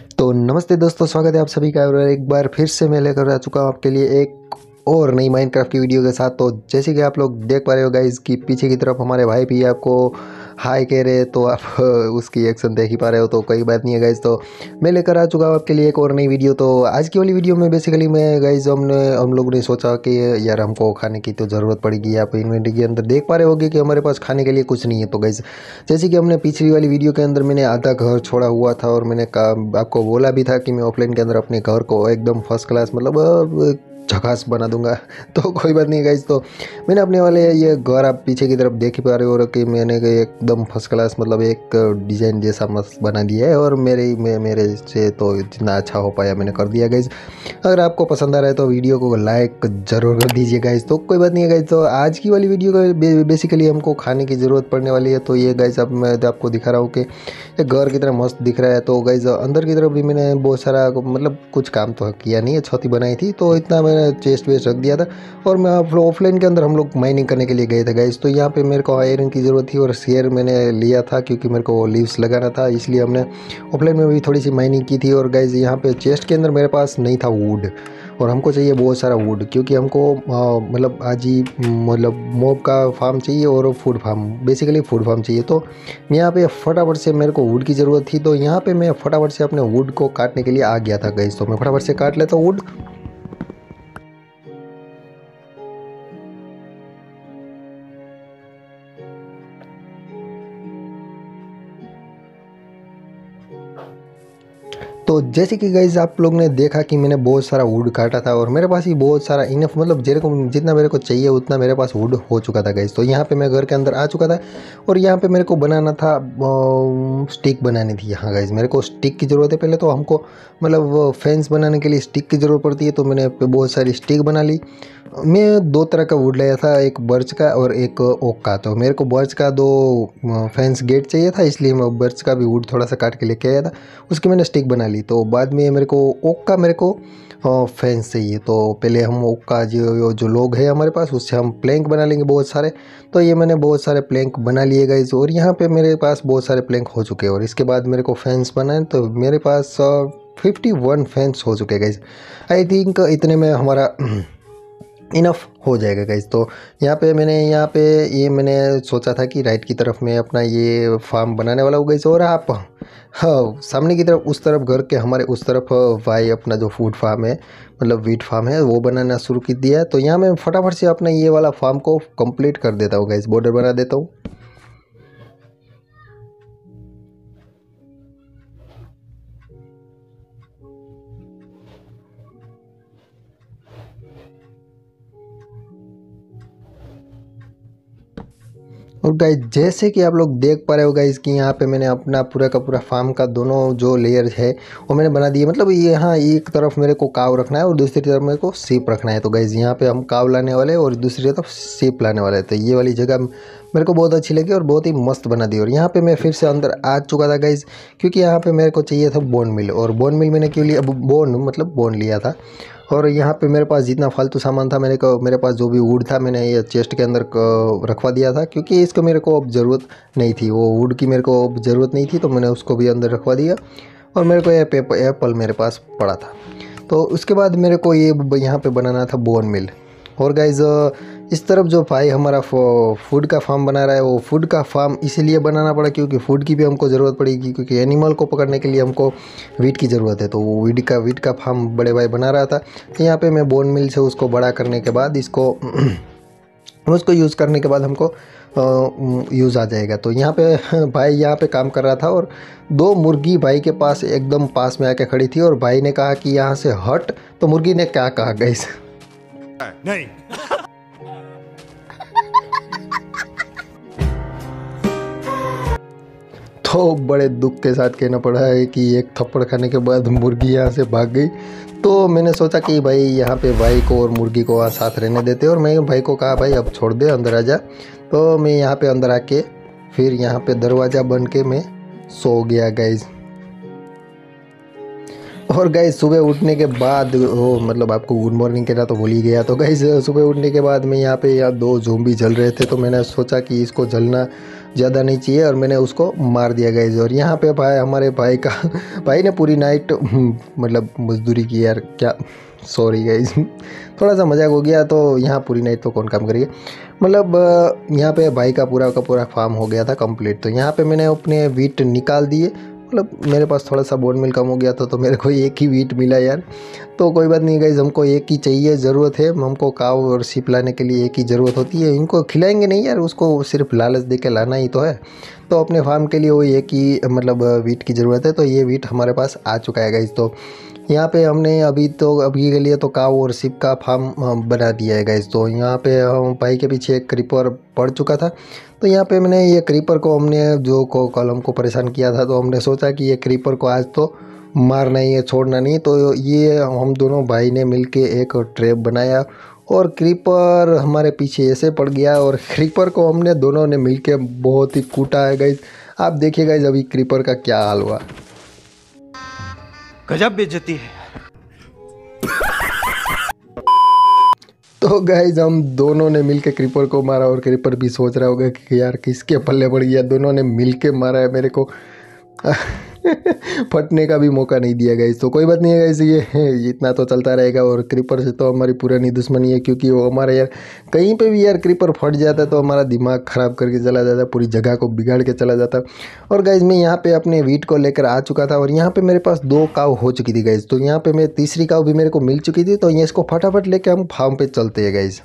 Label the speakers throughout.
Speaker 1: तो नमस्ते दोस्तों, स्वागत है आप सभी का। और एक बार फिर से मैं लेकर आ चुका हूँ आपके लिए एक और नई माइनक्राफ्ट की वीडियो के साथ। तो जैसे कि आप लोग देख पा रहे हो गाइज कि पीछे की तरफ हमारे भाई भी आपको हाय कह रहे हैं, तो आप उसकी एक्शन देख ही पा रहे हो। तो कोई बात नहीं है गाइज, तो मैं लेकर आ चुका हूँ आपके लिए एक और नई वीडियो। तो आज की वाली वीडियो में बेसिकली मैं गाइज हम लोगों ने सोचा कि यार हमको खाने की तो ज़रूरत पड़ेगी। आप इन्वेंटरी के अंदर देख पा रहे होगे कि हमारे पास खाने के लिए कुछ नहीं है। तो गाइज जैसे कि हमने पिछली वाली वीडियो के अंदर मैंने आधा घर छोड़ा हुआ था और मैंने कहा आपको बोला भी था कि मैं ऑफलाइन के अंदर अपने घर को एकदम फर्स्ट क्लास मतलब झकास बना दूंगा। तो कोई बात नहीं गाइज, तो मैंने अपने वाले ये घर आप पीछे की तरफ देख ही पा रहे हो कि मैंने एकदम फर्स्ट क्लास मतलब एक डिज़ाइन जैसा मस्त बना दिया है। और मेरे से तो जितना अच्छा हो पाया मैंने कर दिया गाइज। अगर आपको पसंद आ रहा है तो वीडियो को लाइक ज़रूर कर दीजिए गाइज। तो कोई बात नहीं है गाइज, तो आज की वाली वीडियो का बेसिकली हमको खाने की ज़रूरत पड़ने वाली है। तो ये गाइज अब मैं आपको दिखा रहा हूँ कि ये घर की तरह मस्त दिख रहा है। तो गाइज अंदर की तरफ भी मैंने बहुत सारा मतलब कुछ काम तो किया नहीं है, छत ही बनाई थी तो इतना मैंने चेस्ट वेस्ट रख दिया था। और मैं ऑफलाइन के अंदर हम लोग माइनिंग करने के लिए गए थे गाइज। तो यहाँ पे मेरे को आयरन की ज़रूरत थी और शेयर मैंने लिया था क्योंकि मेरे को लीव्स लगाना था, इसलिए हमने ऑफलाइन में भी थोड़ी सी माइनिंग की थी। और गाइज यहाँ पे चेस्ट के अंदर मेरे पास नहीं था वुड, और हमको चाहिए बहुत सारा वुड क्योंकि हमको मतलब आज ही मतलब मॉब का फार्म चाहिए और food form, basically food form चाहिए। तो यहाँ पे फटाफट से मेरे को वुड की ज़रूरत थी, तो यहाँ पे मैं फटाफट से अपने वुड को काटने के लिए आ गया था गाइस। तो मैं फटाफट से काट लेता हूँ वुड। तो जैसे कि गाइज आप लोग ने देखा कि मैंने बहुत सारा वुड काटा था और मेरे पास ही बहुत सारा इनफ मतलब जितना मेरे को चाहिए उतना मेरे पास वुड हो चुका था गाइज। तो यहाँ पे मैं घर के अंदर आ चुका था और यहाँ पे मेरे को बनाना था स्टिक बनानी थी। यहाँ गाइज मेरे को स्टिक की ज़रूरत है। पहले तो हमको मतलब फेंस बनाने के लिए स्टिक की ज़रूरत पड़ती है, तो मैंने बहुत सारी स्टिक बना ली। मैं दो तरह का वुड लाया था, एक बर्च का और एक ओक का। तो मेरे को बर्च का दो फेंस गेट चाहिए था, इसलिए मैं बर्च का भी वुड थोड़ा सा काट के लेके आया था, उसकी मैंने स्टिक बना ली। तो बाद में मेरे को ओक का मेरे को फेंस चाहिए। तो पहले हम ओक का जो लोग है हमारे पास उससे हम प्लैंक बना लेंगे बहुत सारे। तो ये मैंने बहुत सारे प्लैंक बना लिए गाइज, और यहाँ पे मेरे पास बहुत सारे प्लैंक हो चुके हैं। और इसके बाद मेरे को फेंस बनाए, तो मेरे पास 51 फेंस हो चुके हैं गाइज। आई थिंक इतने में हमारा इनफ हो जाएगा गाइज। तो यहाँ पे ये मैंने सोचा था कि राइट की तरफ में अपना ये फार्म बनाने वाला हूँ गाइज। और आप हाँ सामने की तरफ उस तरफ घर के हमारे उस तरफ भाई अपना जो फूड फार्म है मतलब वीट फार्म है वो बनाना शुरू कर दिया है। तो यहाँ मैं फटाफट से अपना ये वाला फार्म को कंप्लीट कर देता हूँ गाइज, बॉर्डर बना देता हूँ। और गाइज जैसे कि आप लोग देख पा रहे हो गाइज कि यहाँ पे मैंने अपना पूरा का पूरा फार्म का दोनों जो लेयर है वो मैंने बना दिए। मतलब ये यहाँ एक तरफ मेरे को काव रखना है और दूसरी तरफ मेरे को सीप रखना है। तो गाइज यहाँ पे हम काव लाने वाले हैं और दूसरी तरफ सीप लाने वाले हैं। तो ये वाली जगह मेरे को बहुत अच्छी लगी और बहुत ही मस्त बना दी। और यहाँ पे मैं फिर से अंदर आ चुका था गाइज, क्योंकि यहाँ पे मेरे को चाहिए था बोन मिल। और बोन मिल मैंने क्यों लिया, बोन लिया था। और यहाँ पे मेरे पास जितना फालतू सामान था मेरे पास जो भी वुड था मैंने ये चेस्ट के अंदर रखवा दिया था, क्योंकि इसको मेरे को अब ज़रूरत नहीं थी, वो वुड की मेरे को अब ज़रूरत नहीं थी, तो मैंने उसको भी अंदर रखवा दिया। और मेरे को ये एप्पल मेरे पास पड़ा था। तो उसके बाद मेरे को ये यहाँ पे बनाना था बोन मिल। और गाइज इस तरफ जो भाई हमारा फूड का फार्म बना रहा है वो फूड का फार्म इसीलिए बनाना पड़ा क्योंकि फूड की भी हमको ज़रूरत पड़ेगी, क्योंकि एनिमल को पकड़ने के लिए हमको वीट की ज़रूरत है। तो वो वीट का फार्म बड़े भाई बना रहा था। तो यहाँ पे मैं बोन मिल से उसको बड़ा करने के बाद उसको यूज़ करने के बाद हमको यूज़ आ जाएगा। तो यहाँ पे भाई यहाँ पे काम कर रहा था और दो मुर्गी भाई के पास एकदम पास में आके खड़ी थी और भाई ने कहा कि यहाँ से हट। तो मुर्गी ने क्या कहा गाइस, नहीं तो बड़े दुख के साथ कहना पड़ा है कि एक थप्पड़ खाने के बाद मुर्गी यहाँ से भाग गई। तो मैंने सोचा कि भाई यहाँ पे भाई को और मुर्गी को साथ रहने देते, और मैं भाई को कहा भाई अब छोड़ दे, अंदर आ जा। तो मैं यहाँ पे अंदर आके फिर यहाँ पे दरवाज़ा बंद के मैं सो गया गाइज। और गाइज सुबह उठने के बाद मतलब आपको गुड मॉर्निंग कहना तो भूल ही गया। तो गाइज सुबह उठने के बाद मैं यहाँ पे दो ज़ोंबी जल रहे थे, तो मैंने सोचा कि इसको जलना ज़्यादा नहीं चाहिए और मैंने उसको मार दिया गाइस। और यहाँ पे भाई हमारे भाई ने पूरी नाइट मतलब मजदूरी की यार, क्या सॉरी गाइस थोड़ा सा मजाक हो गया। तो यहाँ पूरी नाइट तो कौन काम करिए, मतलब यहाँ पे भाई का पूरा फार्म हो गया था कंप्लीट। तो यहाँ पे मैंने अपने वीट निकाल दिए, मतलब मेरे पास थोड़ा सा बोन मिल कम हो गया था तो मेरे को एक ही वीट मिला यार। तो कोई बात नहीं गाइज, हमको एक ही चाहिए, ज़रूरत है हमको काव और सिप लाने के लिए एक ही ज़रूरत होती है। इनको खिलाएंगे नहीं यार, उसको सिर्फ लालच दे के लाना ही तो है। तो अपने फार्म के लिए वो एक ही मतलब वीट की ज़रूरत है। तो ये वीट हमारे पास आ चुका है गाइज। तो यहाँ पे हमने अभी के लिए तो काव और सिप का फार्म बना दिया है गाइज। तो यहाँ पे भाई के पीछे एक क्रीपर पड़ चुका था। तो यहाँ पे मैंने ये क्रीपर को हमने जो कल हमको परेशान किया था, तो हमने सोचा कि ये क्रीपर को आज तो मारना ही है, छोड़ना नहीं। तो ये हम दोनों भाई ने मिलके एक ट्रैप बनाया और क्रीपर हमारे पीछे ऐसे पड़ गया और क्रीपर को हमने दोनों ने मिलके बहुत ही कूटा है गाइज। आप देखिए गाइज अभी क्रीपर का क्या हाल हुआ।
Speaker 2: गजब बेइज्जती है।
Speaker 1: तो गाइज हम दोनों ने मिलके क्रीपर को मारा और क्रीपर भी सोच रहा होगा कि यार किसके पल्ले पड़ गया, दोनों ने मिलके मारा है मेरे को फटने का भी मौका नहीं दिया गाइज। तो कोई बात नहीं है गाइज, ये इतना तो चलता रहेगा। और क्रीपर से तो हमारी पुरानी दुश्मनी है, क्योंकि वो हमारा यार कहीं पे भी यार क्रीपर फट जाता है तो हमारा दिमाग ख़राब करके चला जाता है, पूरी जगह को बिगाड़ के चला जाता। और गाइज मैं यहाँ पे अपने वीट को लेकर आ चुका था और यहाँ पे मेरे पास 2 काव हो चुकी थी गाइज। तो यहाँ पे मैं तीसरी काव भी मेरे को मिल चुकी थी। तो ये इसको फटाफट लेके हम फार्म पे चलते हैं गाइज।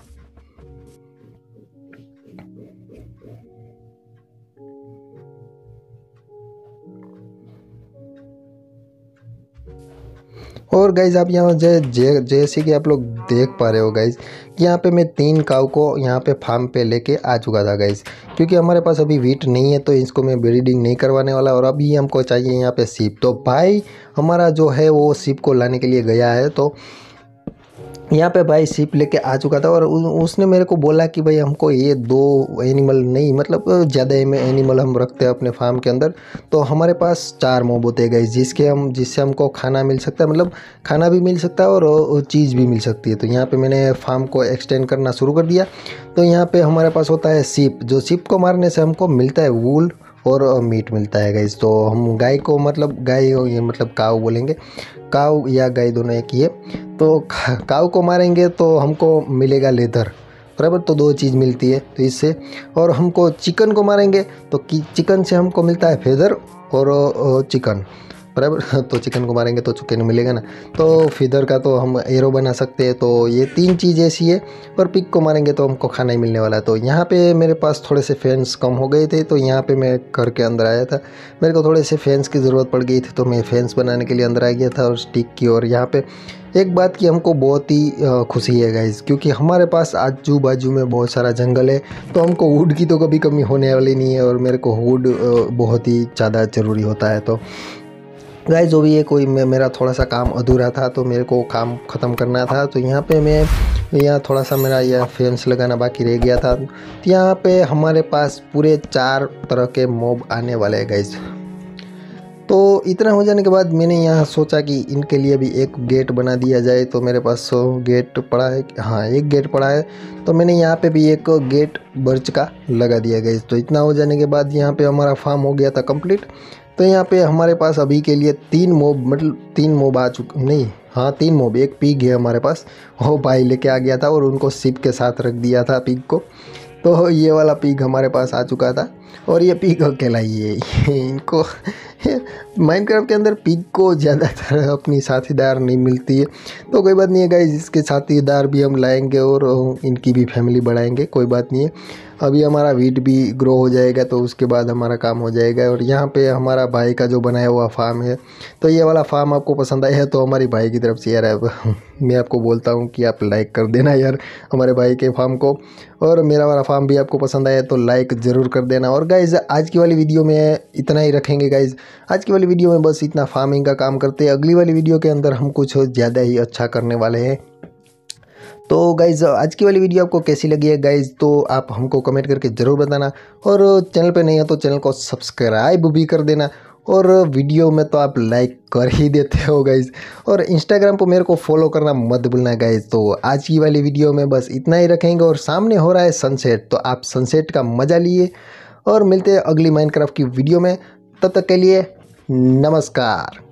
Speaker 1: और गाइज़ आप यहाँ जैसे कि आप लोग देख पा रहे हो गाइज़, यहाँ पे मैं 3 काव को यहाँ पे फार्म पे लेके आ चुका था गाइज़। क्योंकि हमारे पास अभी वीट नहीं है तो इसको मैं ब्रीडिंग नहीं करवाने वाला और अभी हमको चाहिए यहाँ पे सीप। तो भाई हमारा जो है वो सीप को लाने के लिए गया है। तो यहाँ पे भाई सीप लेके आ चुका था और उसने मेरे को बोला कि भाई हमको ये 2 एनिमल नहीं, मतलब ज़्यादा एनिमल हम रखते हैं अपने फार्म के अंदर। तो हमारे पास 4 मॉब होते हैं गाइस, जिससे हमको खाना मिल सकता है, मतलब खाना भी मिल सकता है और चीज़ भी मिल सकती है। तो यहाँ पे मैंने फार्म को एक्सटेंड करना शुरू कर दिया। तो यहाँ पे हमारे पास होता है सीप, जो सीप को मारने से हमको मिलता है वूल और मीट मिलता है गाइस। तो हम गाय को, मतलब गाय ये मतलब काव बोलेंगे, काव या गाय दोनों एक ही है। तो काव को मारेंगे तो हमको मिलेगा लेदर, बराबर। तो 2 चीज़ मिलती है तो इससे। और हमको चिकन को मारेंगे तो चिकन से हमको मिलता है फेदर और चिकन, बराबर। तो चिकन को मारेंगे तो चिकन मिलेगा ना। तो फिदर का तो हम एरो बना सकते हैं। तो ये 3 चीज़ ऐसी है। और पिग को मारेंगे तो हमको खाना ही मिलने वाला है। तो यहाँ पे मेरे पास थोड़े से फैंस कम हो गए थे, तो यहाँ पे मैं घर के अंदर आया था। मेरे को थोड़े से फैंस की ज़रूरत पड़ गई थी, तो मैं फैंस बनाने के लिए अंदर आ गया था और स्टिक की। और यहाँ पे एक बात की हमको बहुत ही खुशी है गाइज, क्योंकि हमारे पास आजू बाजू में बहुत सारा जंगल है। तो हमको वुड की तो कभी कमी होने वाली नहीं है और मेरे को वुड बहुत ही ज़्यादा ज़रूरी होता है। तो गाइस जो भी है, कोई मेरा थोड़ा सा काम अधूरा था तो मेरे को काम ख़त्म करना था। तो यहाँ पे मैं यहाँ थोड़ा सा मेरा यह फेंस लगाना बाकी रह गया था। तो यहाँ पे हमारे पास पूरे 4 तरह के मॉब आने वाले हैं गाइस। तो इतना हो जाने के बाद मैंने यहाँ सोचा कि इनके लिए भी एक गेट बना दिया जाए। तो मेरे पास गेट पड़ा है, हाँ एक गेट पड़ा है। तो मैंने यहाँ पे भी एक गेट बर्च का लगा दिया गाइस। तो इतना हो जाने के बाद यहाँ पे हमारा फार्म हो गया था कंप्लीट। तो यहाँ पे हमारे पास अभी के लिए 3 मॉब, मतलब 3 मॉब आ चुके, नहीं हाँ 3 मॉब, एक पिग है हमारे पास, वो भाई लेके आ गया था और उनको सिप के साथ रख दिया था पिग को। तो ये वाला पिग हमारे पास आ चुका था और ये पिग अकेला ही है। इनको माइनक्राफ्ट के अंदर पिग को ज़्यादातर अपनी साथीदार नहीं मिलती है। तो कोई बात नहीं है गाइस, इसके साथीदार भी हम लाएंगे और इनकी भी फैमिली बढ़ाएंगे, कोई बात नहीं है। अभी हमारा वीट भी ग्रो हो जाएगा तो उसके बाद हमारा काम हो जाएगा। और यहाँ पे हमारा भाई का जो बनाया हुआ फार्म है, तो ये वाला फार्म आपको पसंद आया है तो हमारी भाई की तरफ से यार मैं आपको बोलता हूँ कि आप लाइक कर देना यार हमारे भाई के फार्म को। और मेरा वाला फार्म भी आपको पसंद आया तो लाइक ज़रूर कर देना। और गाइज़ आज की वाली वीडियो में इतना ही रखेंगे गाइज़। आज की वाली वीडियो में बस इतना फार्मिंग का काम करते हैं। अगली वाली वीडियो के अंदर हम कुछ ज़्यादा ही अच्छा करने वाले हैं। तो गाइज़ आज की वाली वीडियो आपको कैसी लगी है गाइज़, तो आप हमको कमेंट करके ज़रूर बताना। और चैनल पे नहीं है तो चैनल को सब्सक्राइब भी कर देना। और वीडियो में तो आप लाइक कर ही देते हो गाइज़। और इंस्टाग्राम पर मेरे को फॉलो करना मत भूलना गाइज़। तो आज की वाली वीडियो में बस इतना ही रखेंगे। और सामने हो रहा है सनसेट, तो आप सनसेट का मज़ा लिए और मिलते हैं अगली माइनक्राफ्ट की वीडियो में। तब तक के लिए नमस्कार।